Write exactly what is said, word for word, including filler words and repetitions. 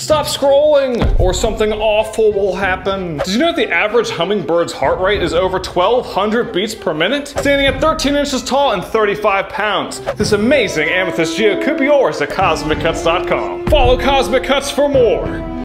Stop scrolling, or something awful will happen. Did you know that the average hummingbird's heart rate is over twelve hundred beats per minute? Standing at thirteen inches tall and thirty-five pounds. This amazing amethyst geode could be yours at cosmic cuts dot com. Follow Cosmic Cuts for more.